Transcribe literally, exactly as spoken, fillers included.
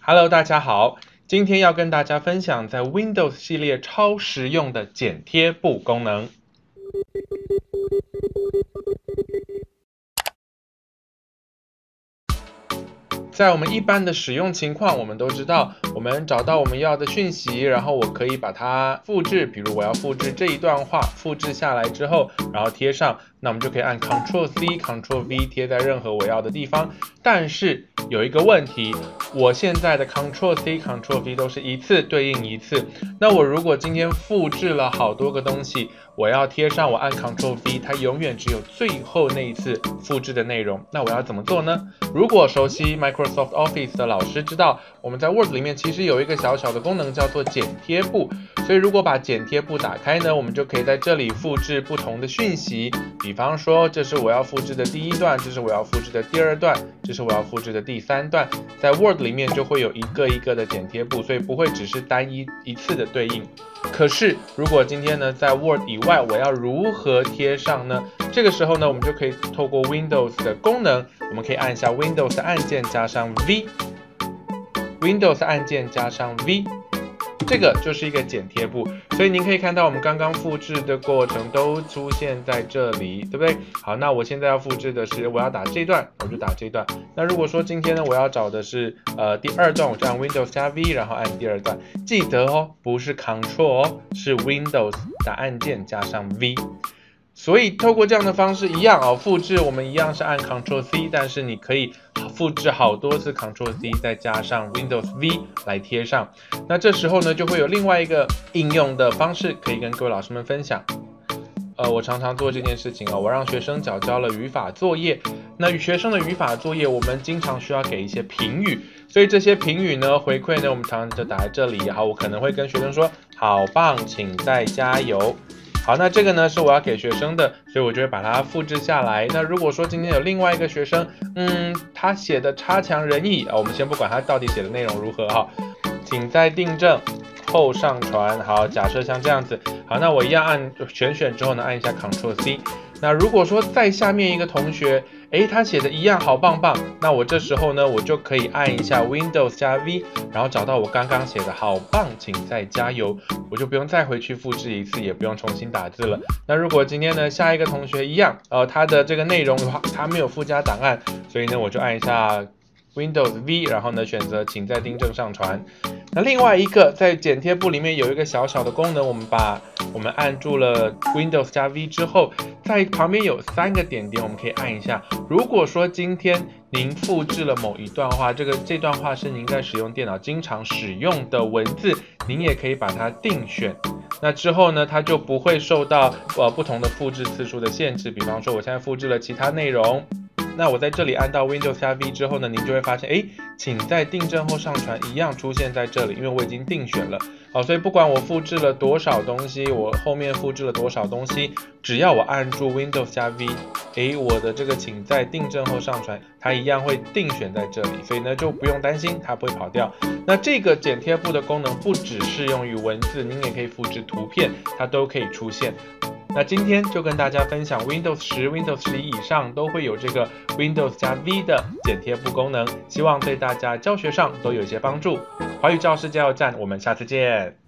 Hello，大家好，今天要跟大家分享在 Windows 系列超实用的剪贴簿功能。在我们一般的使用情况，我们都知道，我们找到我们要的讯息，然后我可以把它复制，比如我要复制这一段话，复制下来之后，然后贴上，那我们就可以按 Ctrl C、Ctrl V 贴在任何我要的地方。但是有一个问题，我现在的 Ctrl C、Ctrl V 都是一次对应一次，那我如果今天复制了好多个东西，我要贴上，我按 Ctrl V， 它永远只有最后那一次复制的内容。那我要怎么做呢？如果熟悉 Microsoft Office 的老师知道，我们在 Word 里面其实有一个小小的功能叫做剪贴簿。所以如果把剪贴簿打开呢，我们就可以在这里复制不同的讯息。比方说，这是我要复制的第一段，这是我要复制的第二段，这是我要复制的第三段。在 Word 里面就会有一个一个的剪贴簿，所以不会只是单一一次的对应。可是，如果今天呢，在 Word 以外，我要如何贴上呢？这个时候呢，我们就可以透过 Windows 的功能，我们可以按下 Windows 按键加上 V，Windows 按键加上 V， 这个就是一个剪贴簿。所以您可以看到，我们刚刚复制的过程都出现在这里，对不对？好，那我现在要复制的是，我要打这段，我就打这段。那如果说今天呢，我要找的是呃第二段，我就按 Windows 加 V， 然后按第二段。记得哦，不是 Ctrl 哦，是 Windows 打按键加上 V。所以透过这样的方式一样哦，复制我们一样是按 Ctrl C， 但是你可以复制好多次 Ctrl C， 再加上 Windows V 来贴上。那这时候呢，就会有另外一个应用的方式可以跟各位老师们分享。呃，我常常做这件事情啊、哦，我让学生缴交了语法作业。那与学生的语法作业，我们经常需要给一些评语，所以这些评语呢，回馈呢，我们常常就打在这里。好，我可能会跟学生说，好棒，请再加油。好，那这个呢是我要给学生的，所以我就会把它复制下来。那如果说今天有另外一个学生，嗯，他写的差强人意啊，我们先不管他到底写的内容如何哈，请在订正后上传。好，假设像这样子，好，那我一样按选选之后呢，按一下 Ctrl C。那如果说在下面一个同学，诶，他写的一样好棒棒，那我这时候呢，我就可以按一下 Windows 加 V， 然后找到我刚刚写的好棒，请再加油，我就不用再回去复制一次，也不用重新打字了。那如果今天呢，下一个同学一样，呃，他的这个内容的话，他没有附加档案，所以呢，我就按一下 Windows V， 然后呢，选择请再订正上传。那另外一个在剪贴簿里面有一个小小的功能，我们把我们按住了 Windows 加 V 之后，在旁边有三个点点，我们可以按一下。如果说今天您复制了某一段话，这个这段话是您在使用电脑经常使用的文字，您也可以把它定选。那之后呢，它就不会受到呃不同的复制次数的限制。比方说，我现在复制了其他内容。那我在这里按到 Windows 加 V 之后呢，您就会发现，哎，请在订正后上传一样出现在这里，因为我已经定选了。好，所以不管我复制了多少东西，我后面复制了多少东西，只要我按住 Windows 加 V， 哎，我的这个请在订正后上传，它一样会定选在这里，所以呢就不用担心它不会跑掉。那这个剪贴簿的功能不只适用于文字，您也可以复制图片，它都可以出现。那今天就跟大家分享 Windows 十、Windows 十一以上都会有这个 Windows 加 V 的剪贴簿功能，希望对大家教学上都有一些帮助。华语教师加油站，我们下次见。